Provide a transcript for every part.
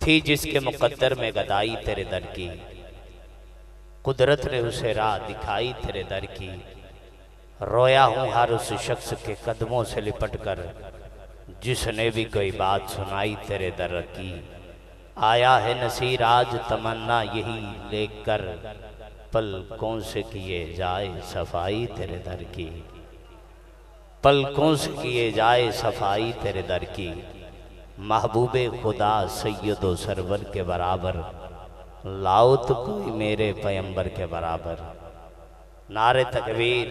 थी जिसके मुकद्दर में गदाई तेरे दर की, कुदरत ने उसे राह दिखाई तेरे दर की। रोया हूँ हर उस शख्स के कदमों से लिपट कर, जिसने भी कोई बात सुनाई तेरे दर की। आया है नसीर आज तमन्ना यही लेकर, पलकों से किए जाए सफाई तेरे दर की, पलकों से किए जाए सफाई तेरे दर की। महबूबे खुदा सैयदो सरवर के बराबर, लाओ तो कोई मेरे पैगंबर के बराबर। नारे तकबीर,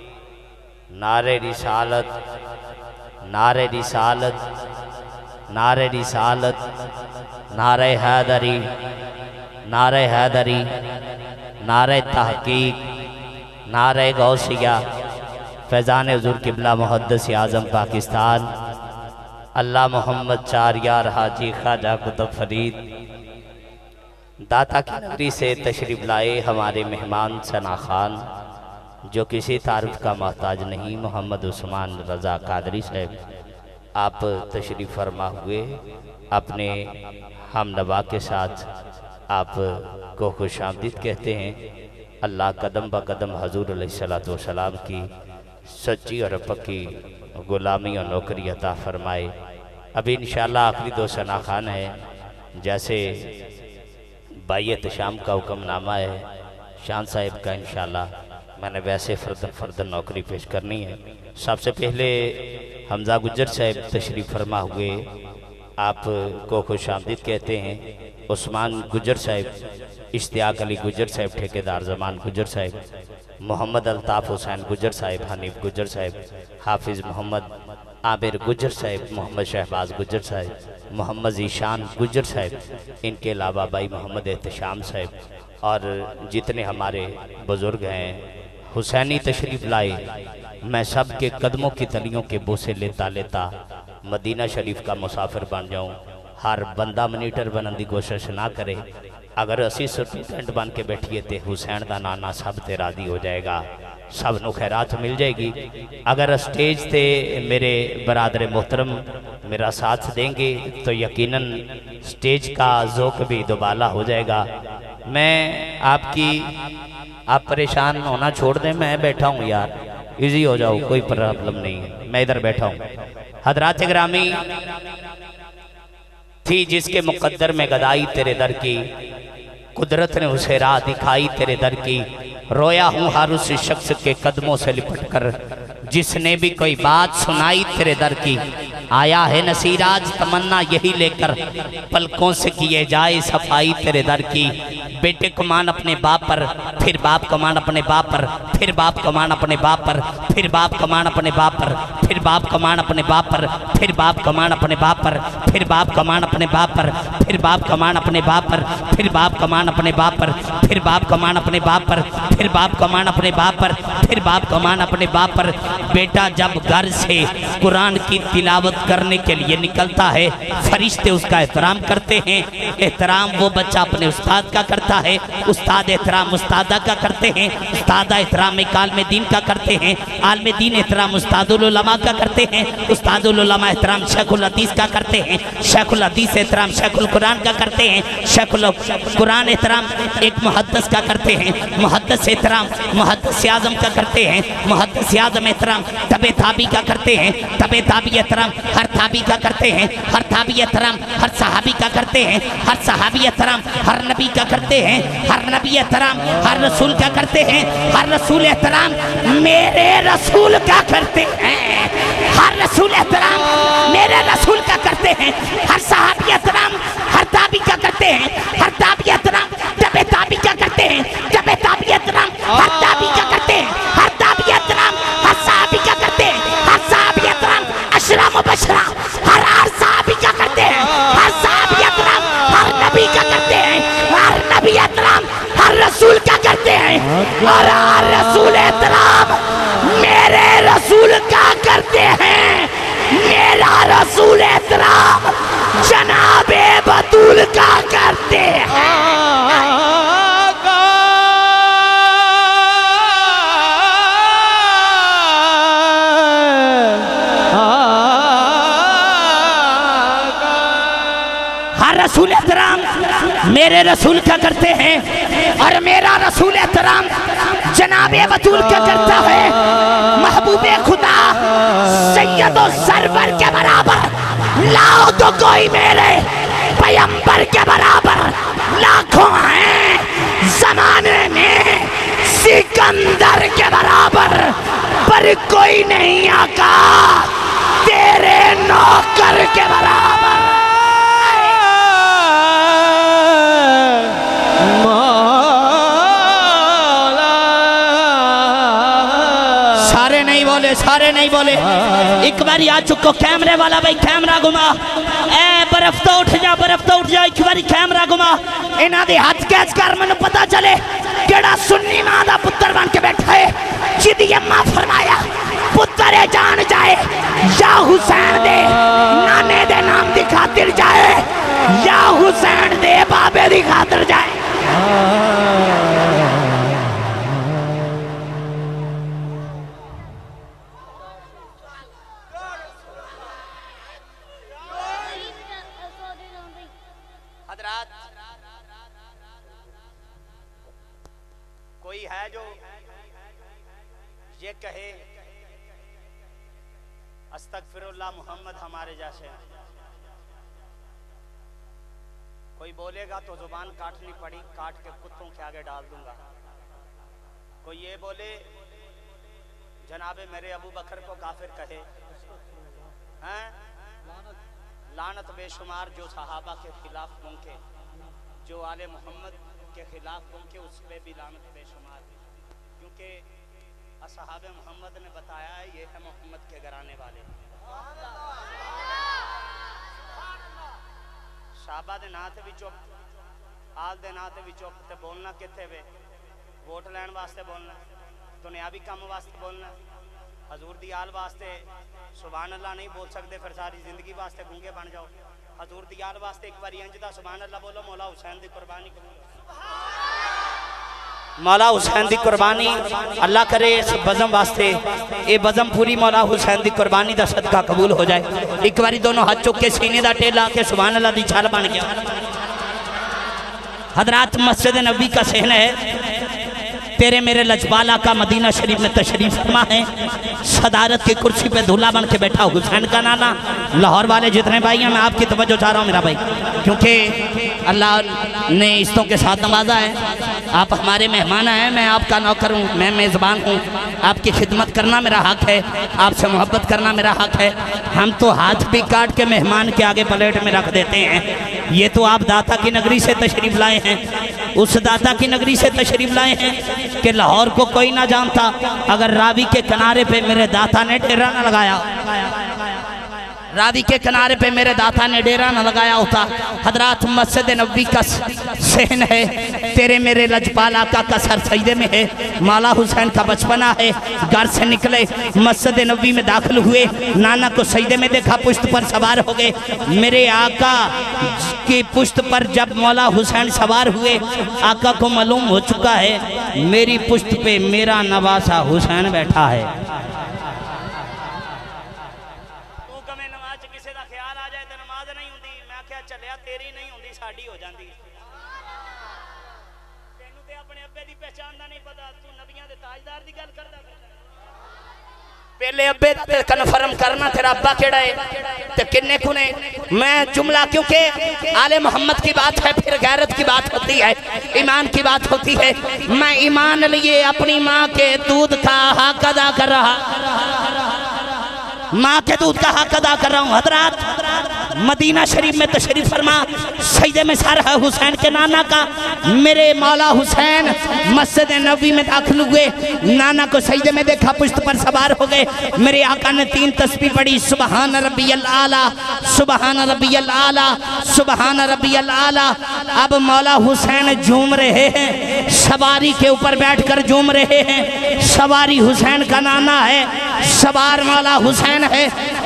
नारे रिसालत, नारे रिसालत, नारे रिसालत, नारे हैदरी, नारे हैदरी, नारे तहकीक, नारे गौसिया, फैज़ान हुज़ूर किबला मुहद्दिस आज़म पाकिस्तान अल्लाह मोहम्मद चारियार हाजी ख्वाजा कुतुब फरीद दाता की नगरी से तशरीफ़ लाए हमारे मेहमान सना खान, जो किसी तारुफ का मोहताज नहीं, मोहम्मद उस्मान रज़ा कादरी साहब, आप तशरीफ़ फरमा हुए अपने हम नवा के साथ आप को खुशामदीद कहते हैं। अल्लाह कदम ब कदम हजूर अलैहिस्सलातु वस्सलाम की सच्ची और पक्की गुलामी और नौकरी अता फरमाए। अभी इंशाअल्लाह आखिरी दो सना खान है, जैसे बायत शाम का हुक्मनामा है शान साहिब का, इंशाअल्लाह मैंने वैसे फर्दन नौकरी पेश करनी है। सबसे पहले हमजा गुज्जर साहब तशरीफ़ फरमा हुए, आप को खुशामदीद कहते हैं। उस्मान गुज्जर साहब, इश्तियाक अली गुज्जर साहब, ठेकेदार जमान गुज्जर साहब, मोहम्मद अल्ताफ़ हुसैन गुज्जर साहब, हनीफ गुज्जर साहब, हाफिज़ मोहम्मद आबिर गुज्जर साहब, मोहम्मद शहबाज गुज्जर साहब, मोहम्मद ईशान गुज्जर साहब, इनके अलावा भाई मोहम्मद एहतशाम साहब और जितने हमारे बुज़ुर्ग हैं हुसैनी तशरीफ़ लाए। मैं सब के कदमों की तलियों के बोसे लेता लेता मदीना शरीफ का मुसाफिर बन जाऊं। हर बंदा मनीटर बनने की कोशिश ना करे। अगर असी सुपरिटेंडेंट बन के बैठिए तो हुसैन का नाना सब ते राजी हो जाएगा, सब नू खैरात मिल जाएगी। अगर स्टेज पे मेरे बरादर मोहतरम मेरा साथ देंगे तो यकीनन स्टेज का ज़ौक़ भी दुबाला हो जाएगा। मैं आप परेशान होना छोड़ दें, मैं बैठा हूँ यार, इजी हो जाओ, कोई प्रॉब्लम नहीं है, मैं इधर बैठा हूँ। हजरात ग्रामी, थी जिसके मुकद्दर में गदाई तेरे दर की, कुदरत ने उसे राह दिखाई तेरे दर की। रोया हूँ हर उस शख्स के कदमों से लिपट कर, जिसने भी कोई बात सुनाई तेरे दर की। आया है नसीर आज तमन्ना यही लेकर, पलकों से किए जाए सफाई तेरे दर की। बेटे को मान अपने बाप पर, फिर बाप को मान अपने बाप पर, फिर बाप को मान अपने बाप पर, फिर बाप को मान अपने बाप पर, फिर बाप को मान अपने बाप पर, फिर बाप को मान अपने बाप पर, फिर बाप को मान अपने बाप पर, फिर बाप को मान अपने बाप पर, फिर बाप को मान अपने बाप पर, फिर बाप को मान अपने बाप पर, फिर बाप को मान अपने बाप पर, फिर बाप को मान अपने बाप पर। बेटा जब घर से कुरान की तिलावत करने के लिए निकलता है, फरिश्ते उसका एहतराम करते हैं। एहतराम वो बच्चा अपने उस्ताद का करता है, उस्ताद एहतराम उस्तादा का करते हैं, उस्तादा एहतराम आलिम दीन का करते हैं, आलिम दीन एहतराम उस्तादुल उलमा का करते हैं, उस्तादुल उलमा एहतराम शेखुल हदीस का करते हैं, शेखुल हदीस एहतराम शेखुल कुरान का करते हैं, शेखुल कुरान एहतराम एक मुहद्दिस का करते हैं, मुहद्दिस एहतराम मुहद्दिस आज़म का करते हैं, मुहद्दिस आज़म एहतराम तबे ताबी का करते हैं, तबे ताबी एहतराम हर ताबी का करते हैं, हर ताबी एहतराम हर सहाबी का करते हैं, हर सहाबी एहतराम हर नबी का करते हैं, हर नबी एहतराम हर रसूल का करते हैं, हर रसूल एहतराम मेरे रसूल का करते हैं, हर रसूल एहतराम मेरे रसूल का करते हैं, हर सहाबी एहतराम हर ताबी का करते हैं, हर ताबी एहतराम तबे ताबी का करते हैं, तबे ताबी एहतराम हर ताबी का करते हैं, हर ताबी एहतराम हर सहाबी का करते हैं, हर सहाबी एहतराम अशरा मुबशरा हर सहाबी का करते हैं, हर सहाबी एहतराम हर नबी का करते हैं, हर नबी एहतराम हर रसूल का करते हैं, और हर रसूल एहतराम मेरे रसूल का करते हैं। मेरा रसूल एहतराम जनाबे बतूल का करते हैं। हर रसूल एहतराम मेरे रसूल क्या करते हैं और मेरा रसूल एहतराम जनाबे बतूल क्या करता है, महबूबे खुदा सैयदो सरवर के बराबर लाओ तो कोई मेरे पैगंबर के बराबर लाखों हैं जमाने में सिकंदर के बराबर, पर कोई नहीं आका तेरे नौकर के बराबर। सारे नहीं बोले। एक बार आ चुको कैमरे वाला भाई कैमरा घुमा, ए बर्फ तो उठ जा, बर्फ तो उठ जा, एक बार कैमरा घुमा, इन्हां दे हाथ कैच कर, मैनू पता चले केड़ा सुन्नी मां दा पुत्र बन के बैठा है, जिदी अम्मा फरमाया पुत्र जान जाए या हुसैन दे नाने दे नाम दी खातिर जाए या हुसैन दे बाबे दी खातिर जाए। कोई है जो ये कहे अस्तगफिरुल्लाह मोहम्मद हमारे जैसे हैं? कोई बोलेगा तो जुबान काटनी पड़ी, काट के कुत्तों के आगे डाल दूंगा। कोई ये बोले जनाबे मेरे अबू बकर को काफिर कहे हैं, लानत बेशुमार जो सहाबा के खिलाफ मुमके, जो आले मोहम्मद के खिलाफ मुमके, उस पे भी लानत बेशुमार, क्योंकि असहाबे मोहम्मद ने बताया है ये है मोहम्मद के घराने वाले। साहबा दे नां ते भी चुप, आल दे नां ते भी चुप, ते बोलना किथे वे? वोट लैन वास्ते बोलना, दुनियावी काम वास्ते बोलना, हजूर दी आल वास्ते सुभान अल्लाह नहीं बोल सकते, फिर सारी जिंदगी वास्ते गूंगे बन जाओ। हजूर दी आल वास्ते एक बार इंज दा सुभान अल्लाह बोलो, मौला हुसैन दी कुर्बानी कबूल, मौला हुसैन दी कुर्बानी अल्लाह करे इस बज़म वास्ते, ये बज़म पूरी मौला हुसैन दी कुर्बानी दा सदका कबूल हो जाए। एक बारी दोनों हाथ चुक के सीने दा टेला के सुभान अल्लाह दी छाल बन गया। हजरात मस्जिद नबी का सहन है, तेरे मेरे लजपाला का मदीना शरीफ में तशरीफ फरमा है, सदारत की कुर्सी पे दूल्हा बन के बैठा हुसैन का नाना। लाहौर वाले जितने भाई हैं मैं आपकी तवज्जो चाह रहा हूँ मेरा भाई, क्योंकि अल्लाह ने इस्तों के साथ नवाजा है, आप हमारे मेहमान हैं, मैं आपका नौकर हूँ, मैं मेज़बान हूँ, आपकी खिदमत करना मेरा हक है, आपसे मोहब्बत करना मेरा हक है। हम तो हाथ भी काट के मेहमान के आगे प्लेट में रख देते हैं। ये तो आप दाता की नगरी से तशरीफ लाए हैं, उस दाता की नगरी से तशरीफ लाए हैं कि लाहौर को कोई ना जानता अगर रावी के किनारे पे मेरे दाता ने डेरा न लगाया, रावी के किनारे पे मेरे दाता ने डेरा न लगाया होता। हजरात मस्जिद नबी का सहन है, तेरे मेरे लजपाला का सर सजदे में है, मौला हुसैन का बचपना है। घर से निकले मस्जिद नबी में दाखिल हुए, नाना को सजदे में देखा, पुश्त पर सवार हो गए। मेरे आका की पुश्त पर जब मौला हुसैन सवार हुए, आका को मालूम हो चुका है मेरी पुश्त पे मेरा नवासा हुसैन बैठा है। पहले अब्बे दा कन्फर्म करना तेरा अब्बा केड़ा है ते किन्ने कुने। मैं जुमला क्योंकि आले मोहम्मद की बात है, फिर गैरत की बात होती है, ईमान की बात होती है। मैं ईमान लिए अपनी माँ के दूध का हक अदा कर रहा, माँ के दूध का हक अदा कर रहा हूँ। हजरात मदीना शरीफ में तशरीफ फरमा, सजदे में सर है हुसैन के नाना का। मेरे मौला हुसैन मस्जिद नबी में दाखिल हुए, नाना को सजदे में देखा, पुश्त पर सवार हो गए। मेरे आका ने 3 तस्बीह पढ़ी, सुबहान रब्बियल आला, सुबहान रब्बियल आला, सुबहान रब्बियल आला। अब मौला हुसैन झूम रहे हैं, सवारी के ऊपर बैठकर झूम रहे हैं। सवारी हुसैन का नाना है, सवार मौला हुसैन है।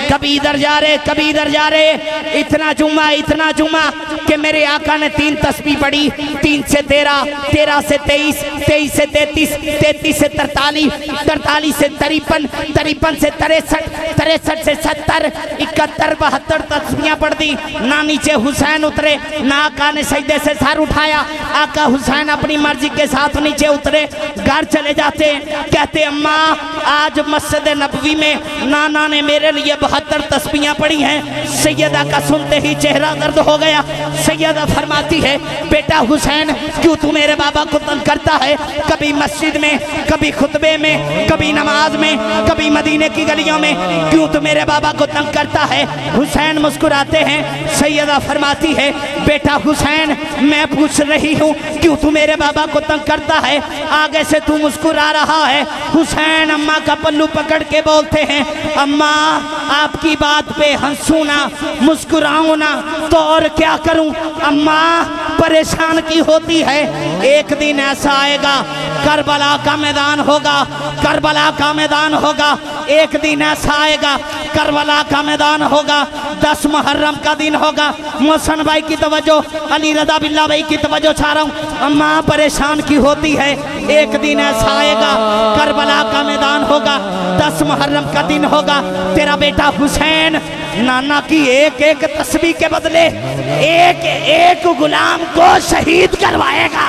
कभी इधर जा रहे, कभी इधर जा रहे। इतना जुमा कि मेरे आका ने 3 तस्बीह पढ़ी, 3 से 13, 13 से 23, 23 से 33, 33 से 43, 43 से 53, 53 से 63, 63 से 70, 71, 72 तस्बीहां पढ़ दी ना। नीचे हुसैन उतरे ना, आका ने सजदे से सर उठाया। आका हुसैन अपनी मर्जी के साथ नीचे उतरे, घर चले जाते। कहते अम्मा आज मस्जिद नबवी में नाना ने मेरे लिए 72 तस्बीहां पढ़ी हैं। सैयदा का सुनते ही चेहरा दर्द हो गया। सैयदा फरमाती है बेटा हुसैन क्यों तू मेरे बाबा को तंग करता है? कभी मस्जिद में, कभी खुतबे में, कभी नमाज में, कभी मदीने की गलियों में, क्यों तू मेरे बाबा को तंग करता है? हुसैन मुस्कुराते हैं। सैयदा फरमाती है बेटा हुसैन मैं पूछ रही हूँ क्यों तू मेरे बाबा को तंग करता है? आगे से तू मुस्कुरा रहा है। हुसैन अम्मा का पल्लू पकड़ के बोलते हैं अम्मा आपकी बात पे हंसूं ना, मुस्कुराऊं ना तो और क्या करूं? अम्मा परेशान की होती है। एक दिन ऐसा आएगा करबला का मैदान होगा, करबला का मैदान होगा। एक दिन ऐसा आएगा करबला का मैदान होगा, 10 मुहर्रम का दिन होगा। मोहसन भाई की तवज्जो, अली रजा बिल्ला भाई की तवज्जो चाह रहा हूँ। अम्मा परेशान की होती है। एक दिन ऐसा आएगा करबला का मैदान होगा, 10 मुहर्रम का दिन होगा। तेरा बेटा हुसैन नाना की एक एक तस्बीह के बदले एक एक गुलाम को शहीद करवाएगा,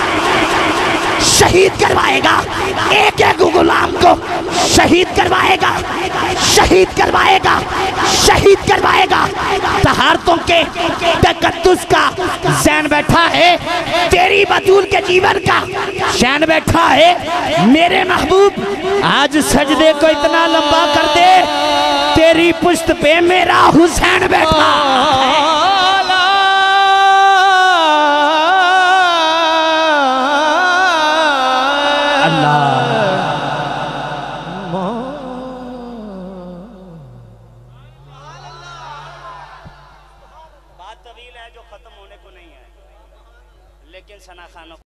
शहीद करवाएगा। एक एक गुलाम को शहीद करवाएगा, शहीद करवाएगा, शहीद करवाएगा। तहारतों के तकद्दुस का ज़ैन बैठा है, तेरी बतूल के जीवन का ज़ैन बैठा है। मेरे महबूब आज सजदे को इतना लंबा कर दे, तेरी पुश्त पे मेरा हुसैन बैठा। बात तवील है जो खत्म होने को नहीं है, लेकिन सना खानों